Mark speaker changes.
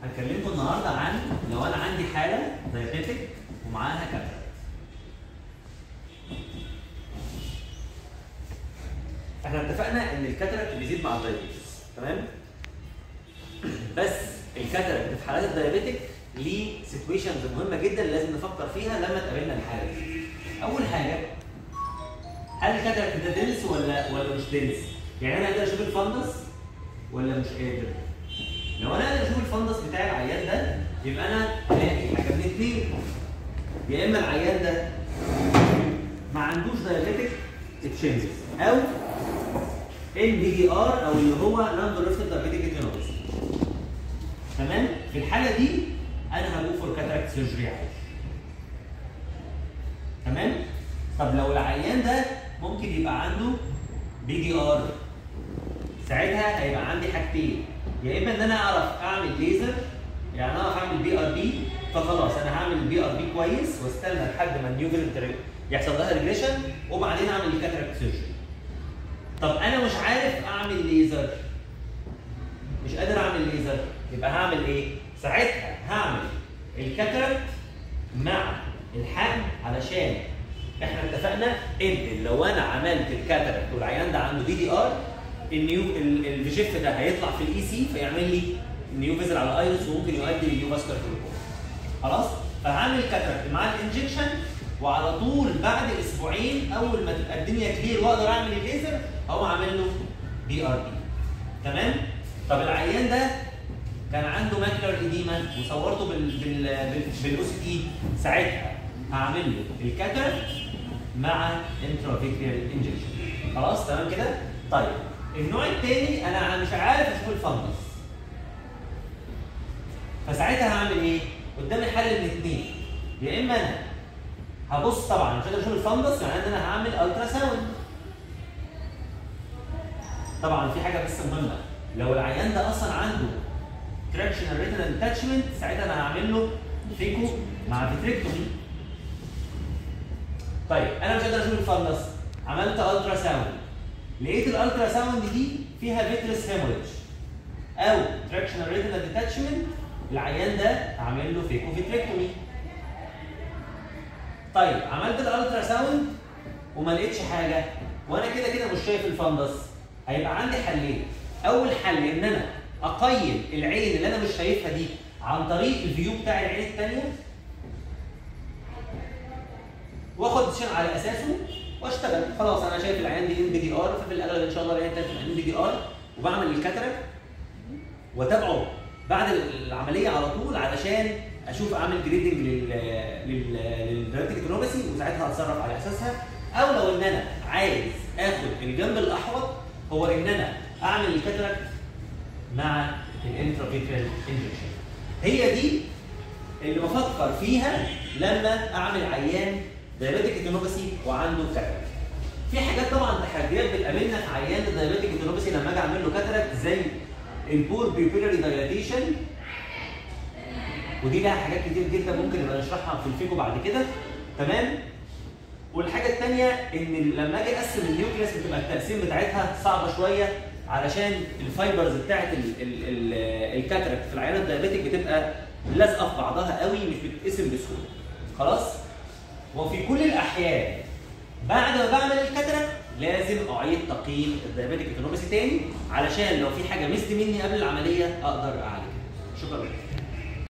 Speaker 1: هكلمكم النهارده عن لو انا عندي حاله دايابيتك ومعاها كاتراكت. احنا اتفقنا ان الكاتراكت بيزيد مع الدايابيتس، تمام؟ بس الكاتراكت في حالات الدايابيتك ليه سيتويشنز مهمه جدا لازم نفكر فيها لما تقابلنا الحاله دي. اول حاجه، هل الكاتراكت ده دنس ولا مش دنس؟ يعني انا قادر اشوف الفندس ولا مش قادر؟ لو انا قادر اشوف الفندس بتاع العيان ده يبقى انا هلاقي حاجه من اتنين، يا اما العيان ده ما عندوش دايابيتك تشينجز او NPDR او اللي هو نون بريفرنت دايابيتك ريتينوباثي. تمام؟ في الحاله دي انا هجو فور كاتراكت سيرجري عادي. تمام؟ طب لو العيان ده ممكن يبقى عنده BDR، ساعتها هيبقى عندي حاجتين، يا اما ان انا اعرف اعمل ليزر، يعني اعرف اعمل BRB، فخلاص انا هعمل BRB كويس واستنى لحد ما النيو فيزن يحصل لها ريجريشن وبعدين اعمل الكاتراكت سيرجري. طب انا مش عارف اعمل ليزر، مش قادر اعمل ليزر، يبقى هعمل ايه؟ ساعتها هعمل الكاتراكت مع الحقن، علشان احنا اتفقنا ان لو انا عملت الكاتراكت والعيان ده عنده BDR، الفيجيف ده هيطلع في الاي سي فيعمل لي نيو فيزل على الايرس وممكن يؤدي لنيو فاسكولار تروما. خلاص؟ فهعمل كاتراكت مع الانجكشن، وعلى طول بعد اسبوعين اول ما تبقى الدنيا كلير واقدر اعمل الليزر اقوم عامل له BRB. تمام؟ طب العيان ده كان عنده ماكلر ايديما وصورته بالاو سي تي، ساعتها هعمل له الكاتراكت مع انترافيتريال انجكشن. خلاص تمام كده؟ طيب النوع الثاني انا مش عارف اشوف الفندس، فساعتها هعمل ايه؟ قدامي حل من اثنين، يا اما انا هبص، طبعا مش قادر اشوف الفندس يعني ان انا هعمل الترا ساوند. طبعا في حاجه بس مهمه، لو العيان ده اصلا عنده تراكشنال ريتينال اتاتشمنت ساعتها انا هعمل له فيكو مع فيتريكتومي. طيب انا مش قادر اشوف الفندس، عملت الترا ساوند، لقيت الالترا ساوند دي فيها فيترس هيموريدج او تراكشنال ريتينال ديتاتشمنت، العيان ده هعمل له فيكو فيتريكتومي. طيب عملت الالترا ساوند وما لقيتش حاجه وانا كده كده مش شايف الفندس، هيبقى عندي حلين. اول حل ان انا اقيم العين اللي انا مش شايفها دي عن طريق الفيو بتاع العين الثانيه واخد ديسيشن على اساسه واشتغل. خلاص انا شايف العيان دي NPDR، ففي الاغلب ان شاء الله العيان ده تبقى NPDR، وبعمل الكاتراكت واتابعه بعد العمليه على طول علشان اشوف اعمل جريدنج للدايابيتك ريتينوباثي وساعتها اتصرف على اساسها. او لو ان انا عايز اخد الجنب الاحوط هو ان انا اعمل الكاتراكت مع الانترافيتريال انجكشن. هي دي اللي بفكر فيها لما اعمل عيان دايابيتك ريتينوباثي وعنده كاتراكت. في حاجات طبعا تحديات بتقابلنا في عيان الدايابيتك ريتينوباثي لما اجي اعمل له كاتراكت، زي البور بيبيلاري دايلاتيشن، ودي لها حاجات كتير جدا ممكن نبقى نشرحها في الفيكو بعد كده. تمام؟ والحاجه الثانيه ان لما اجي اقسم النيوكليس بتبقى التقسيم بتاعتها صعبه شويه، علشان الفايبرز بتاعت الكاتراكت في العيان الدايابيتك بتبقى لازقه في بعضها قوي، مش بتتقسم بسهوله. خلاص؟ وفي كل الاحيان بعد ما بعمل الكاتراكت لازم اعيد تقييم الدايابيتك ريتينوباثي تاني، علشان لو في حاجه مست مني قبل العمليه اقدر اعالجها.